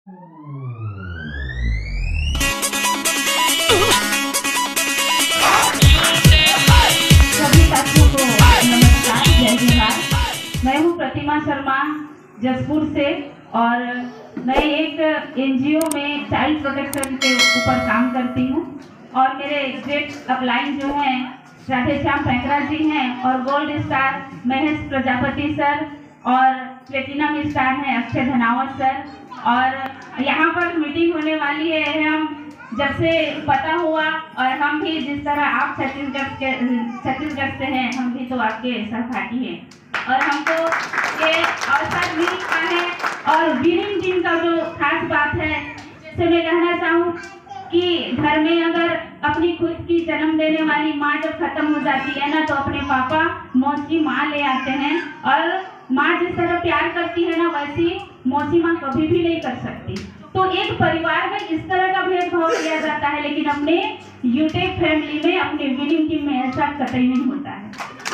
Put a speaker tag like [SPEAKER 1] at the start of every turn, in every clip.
[SPEAKER 1] सभी साथियों को नमस्कार, जय जोहार। मैं हूँ प्रतिमा शर्मा जसपुर से और मैं एक एनजीओ में चाइल्ड प्रोटेक्शन के ऊपर काम करती हूँ और मेरे ग्रेट अपलाइन जो हैं राधेश्याम पैंकरा जी हैं और gold star Mahesh Prajapati sir और प्लेटिनम स्टार हैं अक्षय धनावत सर। और यहाँ पर मीटिंग होने वाली है। हम जब से पता हुआ और हम भी जिस तरह आप छत्तीसगढ़ से हैं, हम भी तो आपके सहपाठी हैं और हमको ये अवसर मिलता है। और वीरिंग दिन का जो खास बात है, जैसे मैं कहना चाहूँ कि घर में अगर अपनी खुद की जन्म देने वाली माँ जब खत्म हो जाती है ना, तो अपने पापा मौसी माँ ले आते हैं और माँ जिस तरह प्यार करती है ना, वैसी मौसी माँ कभी भी नहीं कर सकती। तो एक परिवार में इस तरह का भेदभाव किया जाता है, लेकिन अपने यूटेक फैमिली में, अपने विनिंग टीम में ऐसा कतई नहीं होता है।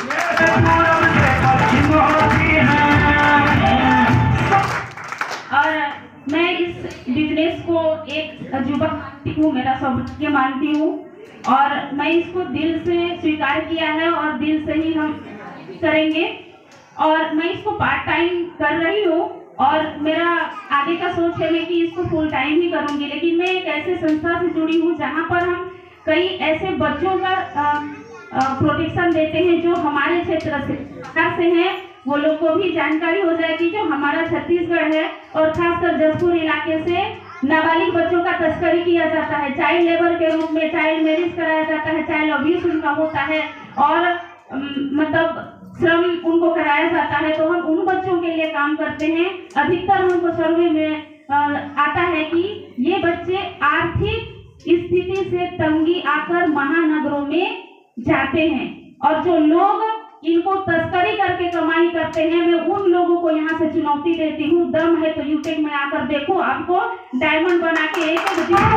[SPEAKER 1] और मैं इस बिजनेस को एक अजूबा मानती हूँ, मेरा सौभाग्य मानती हूँ और मैं इसको दिल से स्वीकार किया है और दिल से ही हम करेंगे। और मैं इसको पार्ट टाइम कर रही हूँ और मेरा आगे का सोच है मैं कि इसको फुल टाइम ही करूँगी। लेकिन मैं एक ऐसे संस्था से जुड़ी हूँ जहाँ पर हम कई ऐसे बच्चों का प्रोटेक्शन देते हैं जो हमारे क्षेत्र से हैं। वो लोग को भी जानकारी हो जाएगी जो हमारा छत्तीसगढ़ है और खासकर जसपुर इलाके से नाबालिग बच्चों का तस्करी किया जाता है, चाइल्ड लेबर के रूप में चाइल्ड मैरिज कराया जाता है, चाइल्ड अब्यूज उनका होता है और मतलब श्रम उनको कराया जाता है। तो हम उन बच्चों के लिए काम करते हैं। अधिकतर हमको सर्वे में आता है कि ये बच्चे आर्थिक स्थिति से तंगी आकर महानगरों में जाते हैं और जो लोग इनको तस्करी करके कमाई करते हैं, मैं उन लोगों को यहाँ से चुनौती देती हूँ, दम है तो यूटेक में आकर देखो, आपको डायमंड बना के एक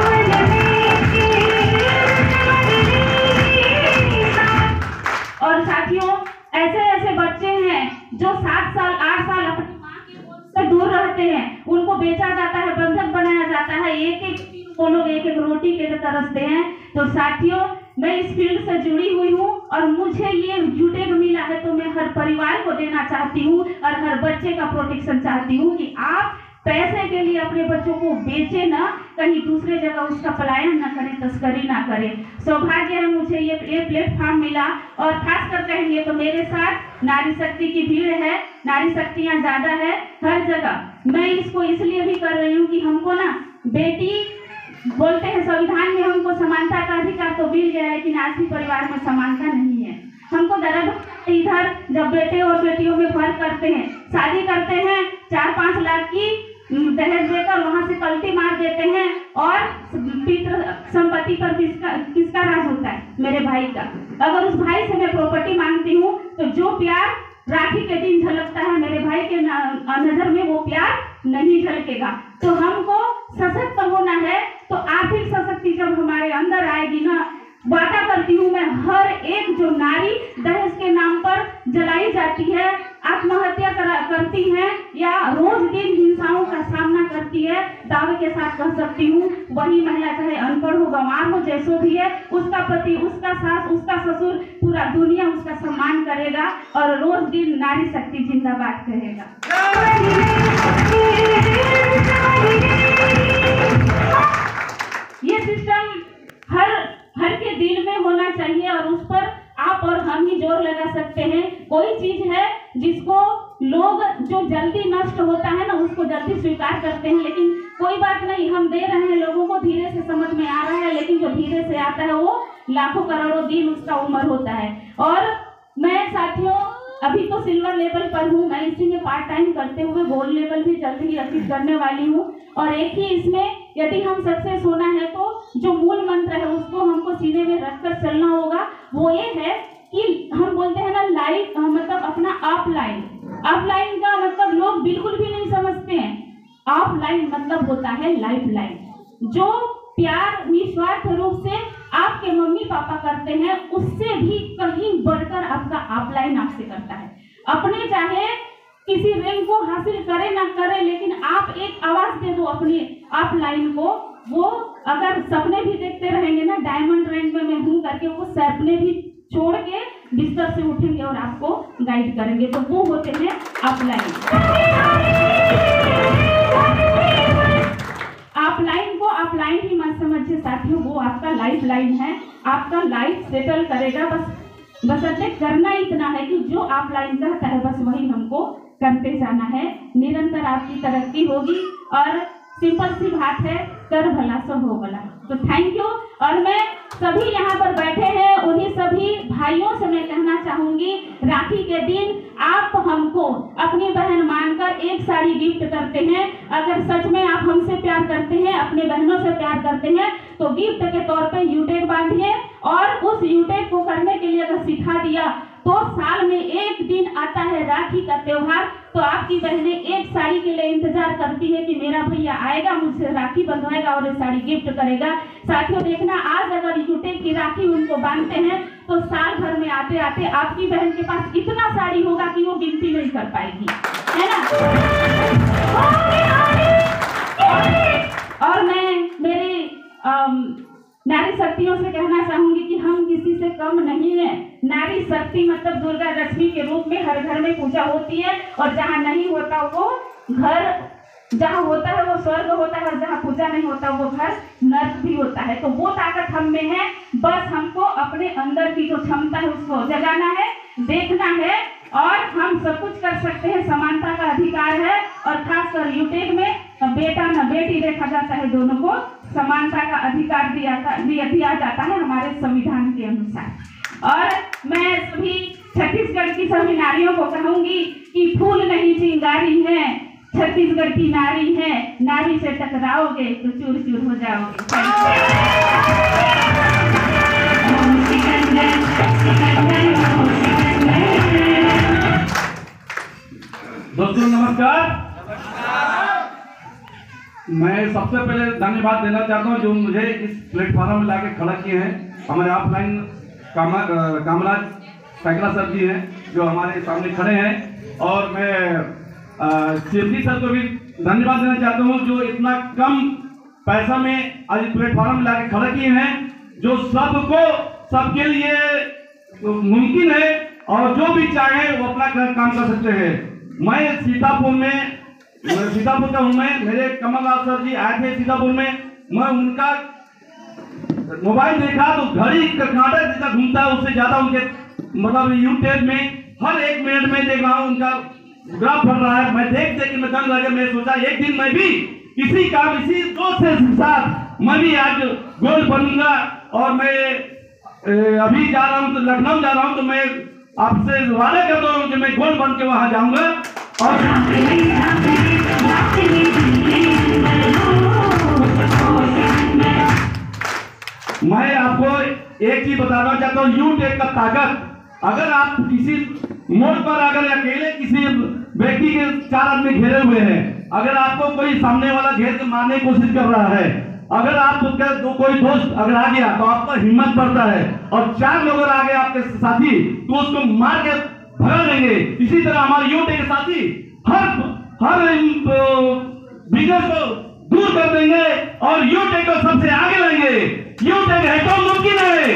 [SPEAKER 1] और साथियों ऐसे ऐसे बच्चे हैं जो 7 साल 8 साल अपनी माँ के बोझ से दूर रहते हैं, उनको बेचा जाता है, बंधक बनाया जाता है, एक वो लोग एक रोटी के लिए तरसते हैं। तो साथियों मैं इस फील्ड से जुड़ी हुई हूँ और मुझे ये यूटेक मिला है तो मैं हर परिवार को देना चाहती हूँ और हर बच्चे का प्रोटेक्शन चाहती हूँ कि आप पैसे के लिए अपने बच्चों को बेचे ना, कहीं दूसरे जगह उसका पलायन ना करें, तस्करी ना करें। सौभाग्य है मुझे ये प्लेटफॉर्म मिला और खास कर कहेंगे तो मेरे साथ नारी शक्ति की भीड़ है, नारी शक्तियाँ ज्यादा है हर जगह। मैं इसको इसलिए भी कर रही हूँ कि हमको ना बेटी बोलते हैं संविधान में हमको समानता का अधिकार तो मिल गया, लेकिन आज भी परिवार में समानता नहीं है। हमको दर्द इधर जब बेटे और बेटियों में फर्क करते हैं, शादी करते हैं 4-5 लाख की दहेज देकर वहां से पलटी मार देते हैं और पितृ संपत्ति पर किसका राज होता है? मेरे भाई का। अगर उस भाई से मैं प्रॉपर्टी मांगती हूँ तो जो प्यार राखी के दिन झलकता है, मेरे भाई के नजर में वो प्यार नहीं झलकेगा। तो हमको सशक्त होना है। तो आर्थिक शक्ति जब हमारे अंदर आएगी ना, वादा करती हूँ मैं, हर एक जो नारी दहेज के नाम पर जलाई जाती है, आत्महत्या करती है या रोज दिन हिंसाओं का सामना करती है, दावे के साथ कह सकती हूँ वही महिला चाहे अनपढ़ हो, गंवार हो, जैसो भी है, उसका पति, उसका सास, उसका ससुर, पूरा दुनिया उसका सम्मान करेगा और रोज दिन नारी शक्ति जिंदाबाद कहेगा। ये सिस्टम हर के दिल में होना चाहिए और उस पर आप और हम ही जोर लगा सकते हैं। कोई चीज है जिसको लोग जो जल्दी नष्ट होता है ना, उसको जल्दी स्वीकार करते हैं, लेकिन कोई बात नहीं, हम दे रहे हैं लोगों को, धीरे से समझ में आ रहा है, लेकिन जो धीरे से आता है वो लाखों करोड़ों दिन उसका उम्र होता है। और मैं साथियों अभी तो सिल्वर लेवल पर हूँ, मैं इसी में पार्ट टाइम करते हुए गोल्ड लेवल भी जल्दी ही अचीव करने वाली हूँ। और एक ही इसमें यदि हम सक्सेस होना है तो जो मूल मंत्र है उसको हमको सीने में रखकर चलना होगा। वो ये है कि हम बोलते हैं ना लाइफ, मतलब अपना ऑफलाइन। ऑफलाइन का मतलब लोग बिल्कुल भी नहीं समझते हैं। ऑफलाइन मतलब होता है लाइफ लाइन, जो प्यार निस्वार्थ रूप से आपके मम्मी पापा करते हैं, उससे भी कहीं बढ़कर आपका ऑफलाइन आपसे करता है। अपने चाहे किसी रैंक को हासिल करे ना करे, लेकिन आप एक आवाज दे दो अपनी आप लाइन को, वो अगर सपने भी देखते रहेंगे ना डायमंड रैंक में मैं हूँ करके, वो सपने भी छोड़ के बिस्तर से उठेंगे और आपको गाइड करेंगे। तो वो होते हैं अपलाइन। अपलाइन को अपलाइन ही मत समझिए साथियों, वो आपका लाइफ लाइन है, आपका लाइफ सेटल करेगा। बस करना इतना है कि जो अपलाइन कहता है बस वही हमको करते जाना है, निरंतर आपकी तरक्की होगी। और सिंपल सी बात है, कर भला सो हो भला। तो थैंक यू। और मैं सभी यहाँ पर बैठे हैं उन्हीं सभी भाइयों से मैं कहना चाहूंगी, राखी के दिन आप हमको अपनी बहन मानकर एक साड़ी गिफ्ट करते हैं। अगर सच में आप हमसे प्यार करते हैं, अपने बहनों से प्यार करते हैं, तो गिफ्ट के तौर पे यूटेग बांधिए। और उस यूटेग को करने के लिए अगर सिखा दिया तो साल में एक दिन आता है राखी का त्योहार, तो आपकी बहनें एक साड़ी के लिए इंतजार करती है कि मेरा भैया आएगा, मुझसे राखी बंधवाएगा और ये साड़ी गिफ्ट करेगा। साथियों देखना, आज अगर यूटेग की राखी उनको बांधते हैं तो साल भर में आते आते आपकी बहन के पास इतना साड़ी होगा कि वो गिनती नहीं कर पाएगी, है ना। और मैं मेरी नारी शक्तियों से कहना चाहूंगी कि हम किसी से कम नहीं है। नारी शक्ति मतलब दुर्गा लक्ष्मी के रूप में हर घर में पूजा होती है, और जहाँ नहीं होता वो घर, जहाँ होता है वो स्वर्ग होता है, और जहाँ पूजा नहीं होता वो घर नर्क भी होता है। तो वो ताकत हम में है, बस हमको अपने अंदर की जो क्षमता है उसको जगाना है, देखना है, और हम सब कुछ कर सकते हैं। समानता का अधिकार है, और खासकर यूटेग में बेटा न बेटी देखा जाता है, दोनों को समानता का अधिकार दिया जाता है हमारे संविधान के अनुसार। और मैं सभी छत्तीसगढ़ की सभी नारियों को कहूंगी कि फूल नहीं चिंगारी है, छत्तीसगढ़ की नारी है, नारी से टकराओगे तो चूर चूर हो जाओगे।
[SPEAKER 2] दोस्तों नमस्कार। मैं सबसे पहले धन्यवाद देना चाहता हूं जो मुझे इस प्लेटफॉर्म में लाके खड़ा किए हैं। हमारे ऑफलाइन कामराज सैकड़ा सर जी हैं जो हमारे सामने खड़े हैं, और मैं शिवजी सर को भी धन्यवाद देना चाहता हूं जो इतना कम पैसा में आज प्लेटफॉर्म में लाके खड़ा किए हैं, जो सबके लिए मुमकिन है, और जो भी चाहे वो अपना काम कर सकते हैं। मैं सीतापुर का हूँ। मैं मेरे कमलनाथ सर जी आए थे सीतापुर में, मैं उनका मोबाइल देखा तो घड़ी कर्नाटक जितना घूमता है उससे ज्यादा उनके मतलब यूट्यूब में हर एक मिनट में देख रहा हूँ उनका ग्राफ बढ़ रहा है। मैं देख के मैं दंग लगे, मैं सोचा एक दिन मैं भी इसी दोस्त के साथ मैं भी आज गोल्ड बनूंगा। और मैं अभी जा रहा हूँ तो लखनऊ जा रहा हूँ, तो मैं आपसे वादा करता हूँ कि मैं गोल्ड बन के वहां जाऊंगा। और मैं आपको एक चीज बताना चाहता हूँ, यूटेग का ताकत, अगर आप किसी मोड़ पर अगर अकेले किसी व्यक्ति के 4 आदमी घेरे हुए हैं, अगर आपको कोई सामने वाला घेर के मारने की कोशिश कर रहा है, अगर आप कोई दोस्त अगर आ गया तो आपका हिम्मत बढ़ता है, और 4 लोग अगर आ गए आपके साथी तो उसको मार के भगा देंगे। इसी तरह हमारे यूटेग के साथी हर बिजनेस को दूर कर देंगे और यूटेग को सबसे आगे लाएंगे। यूटेग है तो मुमकिन है।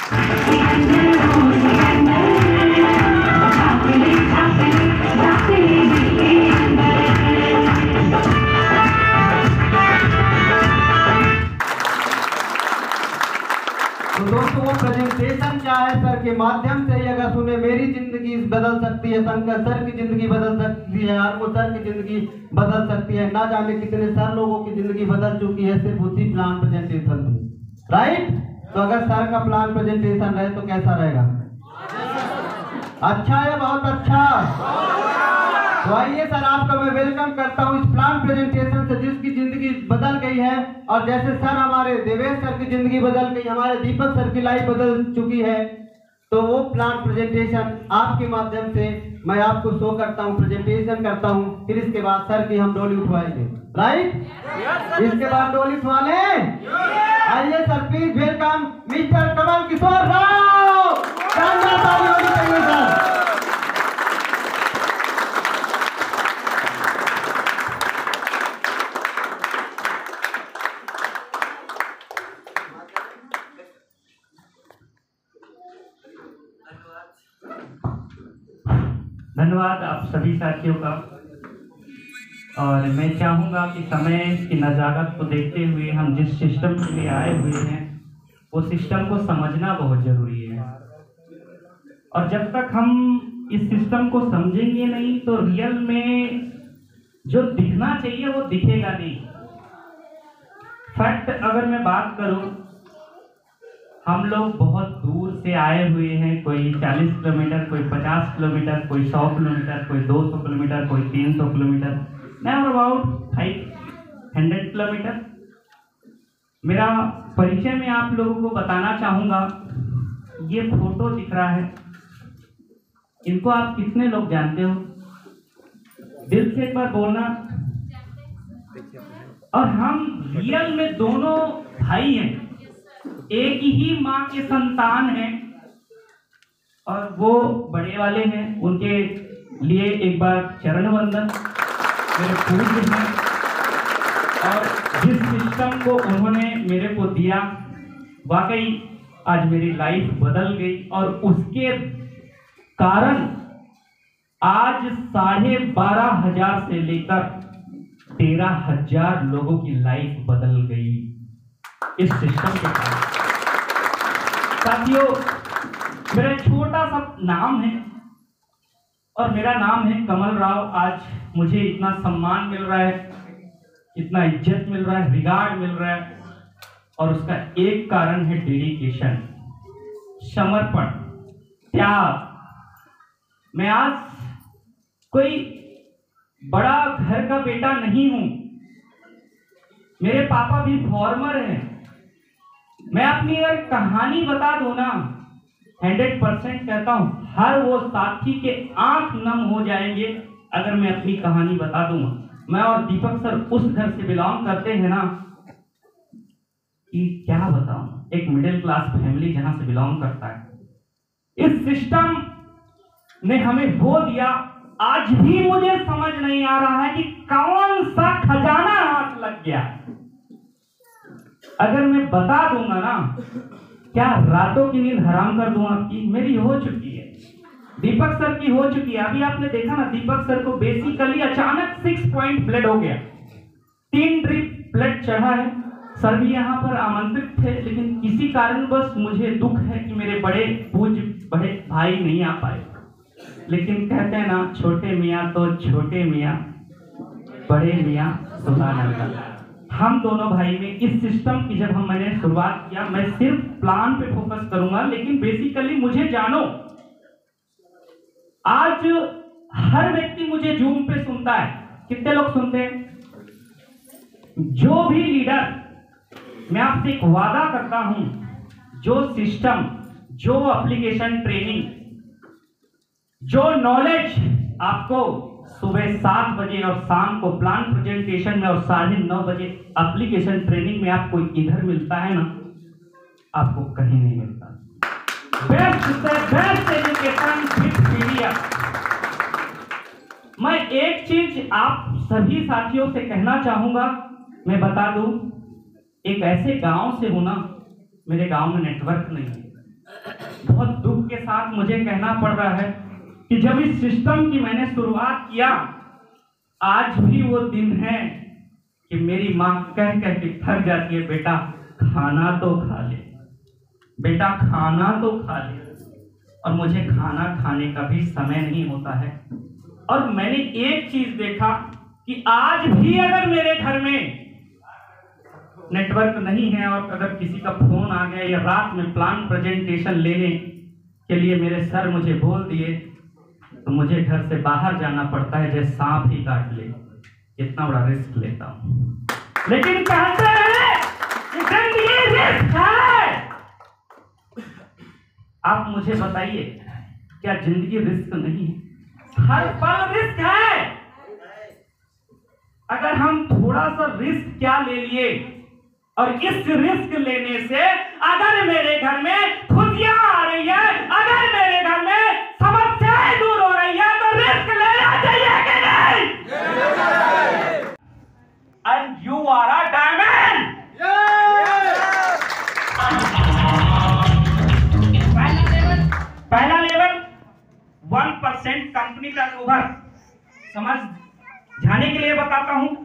[SPEAKER 3] तो दोस्तों वो प्रेजेंटेशन क्या है सर के माध्यम से ही अगर सुने, मेरी जिंदगी बदल सकती है, शंकर सर की जिंदगी बदल सकती है, आर्मो सर की जिंदगी बदल सकती है, ना जाने कितने सर लोगों की जिंदगी बदल चुकी है सिर्फ उसी प्लान प्रेजेंटेशन से, राइट। तो अगर सर का प्लान प्रेजेंटेशन रहे तो कैसा रहेगा? अच्छा है, बहुत अच्छा। तो आइए सर आपका मैं वेलकम करता हूँ इस प्लान प्रेजेंटेशन से, जिसकी जिंदगी बदल गई है। और जैसे सर हमारे देवेश सर की जिंदगी बदल गई, हमारे दीपक सर की लाइफ बदल चुकी है, तो वो प्लान प्रेजेंटेशन आपके माध्यम से मैं आपको शो करता हूँ, प्रेजेंटेशन करता हूँ। फिर इसके बाद सर की हम डोली उठवाएंगे, राइट। इसके बाद डोली उठवा लें। आइए sir please welcome mister Kamal Kishore Rao. Sir
[SPEAKER 4] धन्यवाद आप सभी साथियों का। और मैं चाहूँगा कि समय की नज़ाकत को देखते हुए हम जिस सिस्टम के लिए आए हुए हैं वो सिस्टम को समझना बहुत ज़रूरी है। और जब तक हम इस सिस्टम को समझेंगे नहीं तो रियल में जो दिखना चाहिए वो दिखेगा नहीं। फैक्ट अगर मैं बात करूं, हम लोग बहुत दूर से आए हुए हैं, कोई 40 किलोमीटर, कोई 50 किलोमीटर, कोई 100 किलोमीटर, कोई 200 किलोमीटर, कोई 300 किलोमीटर, नेवर अबाउट 500 किलोमीटर। मेरा परिचय में आप लोगों को बताना चाहूँगा, ये फोटो दिख रहा है, इनको आप कितने लोग जानते हो? दिल से एक बार बोलना। और हम रियल में दोनों भाई हैं, एक ही माँ के संतान हैं और वो बड़े वाले हैं। उनके लिए एक बार चरण वंदन। मेरे पूज्य हैं और जिस सिस्टम को उन्होंने मेरे को दिया, वाकई आज मेरी लाइफ बदल गई। और उसके कारण आज 12,500 से लेकर 13,000 लोगों की लाइफ बदल गई इस सिस्टम के कारण। साथियों, मेरा छोटा सा नाम है और मेरा नाम है कमल राव। आज मुझे इतना सम्मान मिल रहा है, इतना इज्जत मिल रहा है, रिगार्ड मिल रहा है, और उसका एक कारण है डेडिकेशन, समर्पण, त्याग। मैं आज कोई बड़ा घर का बेटा नहीं हूं, मेरे पापा भी फॉर्मर हैं। मैं अपनी अगर कहानी बता दूं ना, 100% कहता हूं, हर वो साथी के आंख नम हो जाएंगे अगर मैं अपनी कहानी बता दूंगा। मैं और दीपक सर उस घर से बिलोंग करते हैं ना कि क्या बताऊं, एक मिडिल क्लास फैमिली जहां से बिलोंग करता है। इस सिस्टम ने हमें वो दिया, आज भी मुझे समझ नहीं आ रहा है कि कौन सा खजाना हाथ लग गया। अगर मैं बता दूंगा ना, क्या रातों की नींद हराम कर दूं आपकी? मेरी हो चुकी है, दीपक सर की हो चुकी है। अभी आपने देखा ना, दीपक सर को बेसिकली अचानक 6 पॉइंट ब्लड हो गया, 3 ड्रिप ब्लड चढ़ा है। सर भी यहाँ पर आमंत्रित थे, लेकिन किसी कारणवश मुझे दुख है कि मेरे बड़े भाई नहीं आ पाए। लेकिन कहते हैं ना, छोटे मियाँ तो छोटे मियाँ, बड़े मियाँ सुभान अल्लाह। हम दोनों भाई में इस सिस्टम की जब मैंने शुरुआत किया, मैं सिर्फ प्लान पे फोकस करूंगा, लेकिन बेसिकली मुझे जानो, आज हर व्यक्ति मुझे जूम पे सुनता है। कितने लोग सुनते हैं? जो भी लीडर, मैं आपसे एक वादा करता हूं, जो सिस्टम, जो एप्लीकेशन ट्रेनिंग, जो नॉलेज आपको सुबह 7 बजे और शाम को प्लान प्रेजेंटेशन में और 9:30 बजे एप्लीकेशन ट्रेनिंग में आपको इधर मिलता है ना, आपको कहीं नहीं मिलता। बेस्ट से बेस्ट एजुकेशन विद पीडीएफ। मैं एक चीज आप सभी साथियों से कहना चाहूंगा, मैं बता दूं, एक ऐसे गांव से हूं ना, मेरे गांव में नेटवर्क नहीं है। बहुत दुख के साथ मुझे कहना पड़ रहा है कि जब इस सिस्टम की मैंने शुरुआत किया, आज भी वो दिन है कि मेरी माँ कह कह के थक जाती है, बेटा खाना तो खा ले, बेटा खाना तो खा ले। और मुझे खाना खाने का भी समय नहीं होता है। और मैंने एक चीज देखा कि आज भी अगर मेरे घर में नेटवर्क नहीं है और अगर किसी का फोन आ गया या रात में प्लान प्रेजेंटेशन लेने के लिए मेरे सर मुझे बोल दिए, तो मुझे घर से बाहर जाना पड़ता है, जैसे सांप ही काट ले। इतना बड़ा रिस्क लेता हूं, लेकिन कहते हैं जिंदगी रिस्क है। आप मुझे बताइए, क्या जिंदगी रिस्क नहीं है? हर पल रिस्क है। अगर हम थोड़ा सा रिस्क क्या ले लिए, और इस रिस्क लेने से अगर मेरे घर में खुशियां आ रही है, अगर मेरे घर में समस्याएं दूर हो रही है, तो रिस्क लेना चाहिए कि नहीं? And you are a diamond. पहला लेवल 1% कंपनी तक समझ जाने के लिए बताता हूं।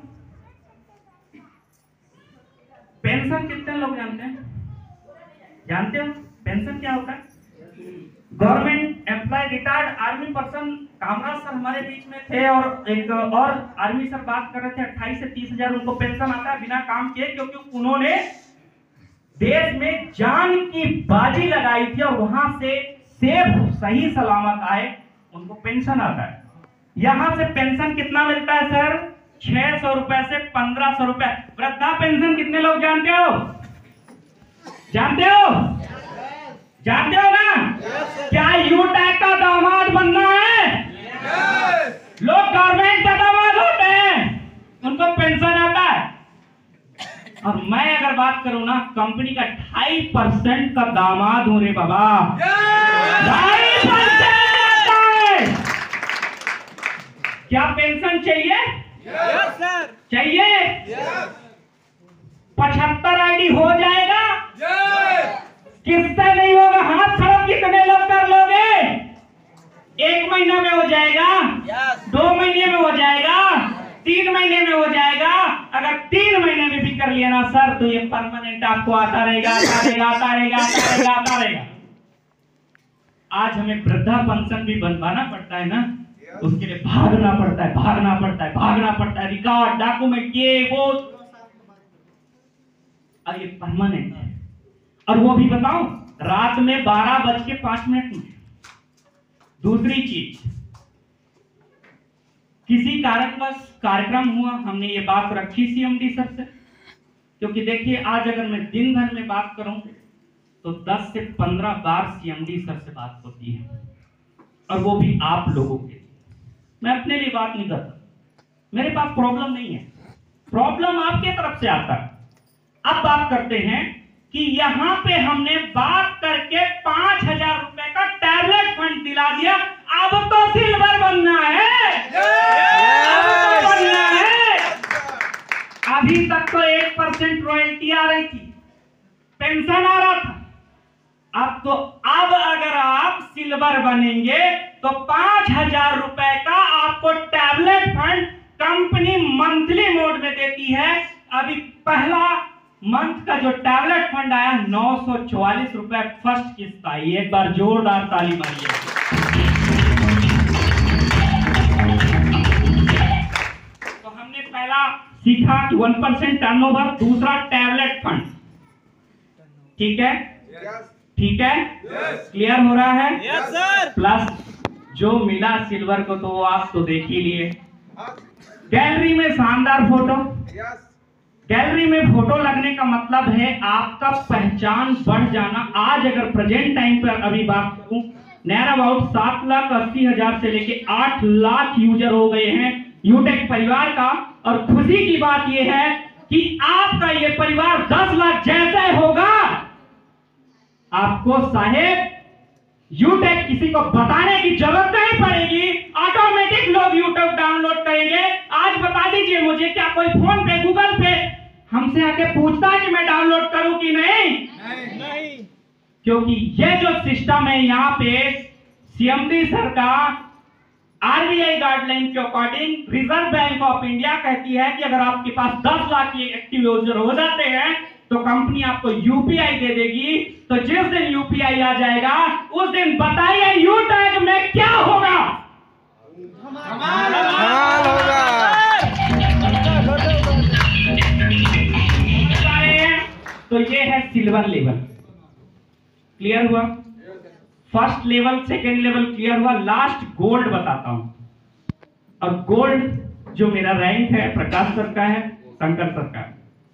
[SPEAKER 4] पेंशन कितने लोग जानते हैं? जानते हो पेंशन क्या होता है? Government employ retired army person Kamraj sir हमारे बीच में थे और एक और आर्मी सर बात कर रहे थे। 28 से 30 हजार उनको पेंशन आता है बिना काम किए, क्योंकि उन्होंने देश में जान की बाजी लगाई थी और वहां से सेफ सही सलामत आए, उनको पेंशन आता है। यहां से पेंशन कितना मिलता है सर? 600 रुपए से 1500 रुपए। वृद्धा पेंशन कितने लोग जानते हो? जानते हो? जानते हो ना? क्या यूटैग का दामाद बनना है? लोग गवर्नमेंट का दामाद होते हैं, उनको पेंशन आता है। और मैं अगर बात करूं ना, कंपनी का 2.5% का दामाद हूं रे बाबा। 2.5% आता है। क्या पेंशन चाहिए? Yes sir. चाहिए? यस। 75 आईडी हो जाएगा? यस। किससे नहीं होगा? हाथ खड़ा कितने लोग कर लोगे? 1 महीना में हो जाएगा? यस। 2 महीने में हो जाएगा? 3 महीने में हो जाएगा? अगर 3 महीने में भी कर लिया ना सर, तो ये परमानेंट आपको आता रहेगा, आता रहेगा, आता रहेगा, आता रहेगा, आता रहेगा। आज हमें वृद्धा पेंशन भी बनवाना पड़ता है ना, उसके लिए भागना पड़ता है, भागना पड़ता है, भागना पड़ता है, रिकॉर्ड डॉक्यूमेंट ये वो, और ये परमानेंट है। और वो भी बताऊं, रात में 12:05 में। दूसरी चीज, किसी कारणवश कार्यक्रम हुआ, हमने ये बात रखी सीएमडी सर से, क्योंकि देखिए आज अगर मैं दिन भर में बात करूं तो 10 से 15 बार सीएमडी सर से बात होती है, और वो भी आप लोगों के। मैं अपने लिए बात नहीं करता, मेरे पास प्रॉब्लम नहीं है, प्रॉब्लम आपके तरफ से आता है। अब बात करते हैं कि यहां पे हमने बात करके 5000 रुपए का टैबलेट फंड दिला दिया। अब तो सिल्वर बनना है, अब तो बनना है। अभी तक तो 1% रॉयल्टी आ रही थी, पेंशन आ रहा था। अब तो अब अगर आप सिल्वर बनेंगे तो 5000 रुपए का आपको tablet fund company monthly mode में देती है। अभी पहला मंथ का जो टैबलेट फंड आया 944 रुपए फर्स्ट किस्त आई। एक बार जोरदार ताली मारिए। तो हमने पहला सीखा कि 1% टर्नओवर, दूसरा टैबलेट फंड। ठीक है? ठीक है? क्लियर हो रहा है? Yes sir. प्लस जो मिला सिल्वर को तो आप तो देख ही लिए। गैलरी में शानदार फोटो। गैलरी में फोटो लगने का मतलब है आपका पहचान बढ़ जाना। आज अगर प्रेजेंट टाइम पर अभी बात करूं, नियर अबाउट 7,80,000 से लेके 8 लाख यूजर हो गए हैं यूटेक परिवार का। और खुशी की बात यह है कि आपका ये परिवार 10 लाख जैसे होगा, आपको साहेब यूटेक किसी को बताने की जरूरत नहीं पड़ेगी, ऑटोमेटिक लोग यूट्यूब डाउनलोड करेंगे। आज बता दीजिए मुझे, क्या कोई फोन पे गूगल पे हमसे आके पूछता है कि मैं डाउनलोड करूं कि नहीं? नहीं। क्योंकि ये जो सिस्टम है यहाँ पे सीएमडी सर का आरबीआई गाइडलाइन के according Reserve Bank of India कहती है कि अगर आपके पास 10 लाख के एक्टिव यूजर हो जाते हैं तो कंपनी आपको यूपीआई दे देगी। तो जिस दिन यूपीआई आ जाएगा उस दिन बताइए यूटैग में क्या होगा? धमाल होगा। तो ये है सिल्वर लेवल। क्लियर हुआ? First level, second level clear हुआ। लास्ट गोल्ड बताता हूं। और गोल्ड जो मेरा रैंक है प्रकाश सर का है, शंकर सर का है।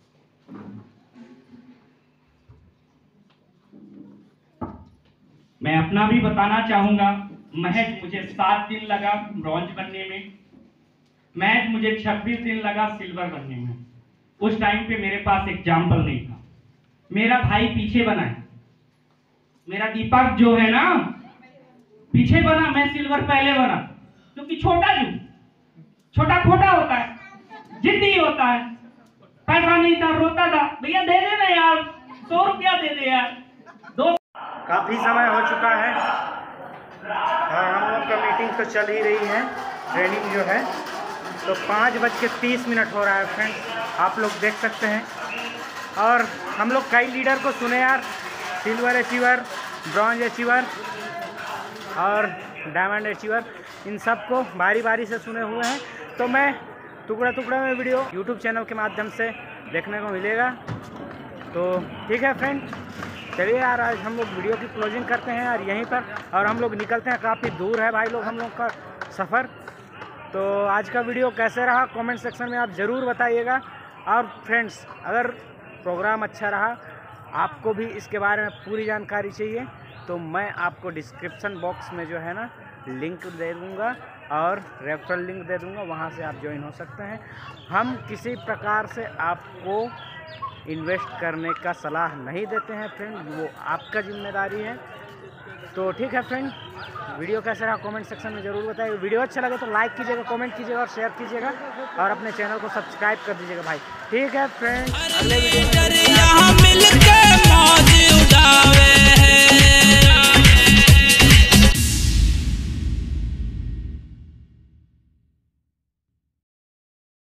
[SPEAKER 4] मैं अपना भी बताना चाहूंगा। महज मुझे 7 दिन लगा ब्रॉन्ज बनने में, महज मुझे 26 दिन लगा सिल्वर बनने में। उस टाइम पे मेरे पास एग्जाम्पल नहीं था। मेरा भाई पीछे बना है, मेरा दीपक जो है ना पीछे बना, मैं सिल्वर पहले बना। क्योंकि छोटा खोटा होता है, जिद्दी होता है। पैसा नहीं था, रोता था, भैया दे देना यार, 100 रुपया दे दे यार।
[SPEAKER 5] काफ़ी समय हो चुका है, हम लोग का मीटिंग तो चल ही रही है। ट्रेनिंग जो है। तो 5:30 हो रहा है फ्रेंड्स, आप लोग देख सकते हैं। और हम लोग कई लीडर को सुने यार, सिल्वर अचीवर, ब्रॉन्ज अचीवर और डायमंड अचीवर, इन सब को बारी बारी से सुने हुए हैं। तो मैं टुकड़ा टुकड़ा में वीडियो यूट्यूब चैनल के माध्यम से देखने को मिलेगा। तो ठीक है फ्रेंड, चलिए यार आज हम लोग वीडियो की क्लोजिंग करते हैं यार यहीं पर, और हम लोग निकलते हैं। काफ़ी दूर है भाई लोग हम लोग का सफ़र। तो आज का वीडियो कैसे रहा कमेंट सेक्शन में आप ज़रूर बताइएगा। और फ्रेंड्स, अगर प्रोग्राम अच्छा रहा, आपको भी इसके बारे में पूरी जानकारी चाहिए, तो मैं आपको डिस्क्रिप्शन बॉक्स में जो है ना लिंक दे दूँगा और रेफरल लिंक दे दूँगा, वहाँ से आप ज्वाइन हो सकते हैं। हम किसी प्रकार से आपको इन्वेस्ट करने का सलाह नहीं देते हैं फ्रेंड, वो आपका जिम्मेदारी है। तो ठीक है फ्रेंड, वीडियो कैसा रहा कमेंट सेक्शन में ज़रूर बताइए। वीडियो अच्छा लगे तो लाइक कीजिएगा, कमेंट कीजिएगा और शेयर कीजिएगा, और अपने चैनल को सब्सक्राइब कर दीजिएगा भाई। ठीक है फ्रेंड, अगले वीडियो में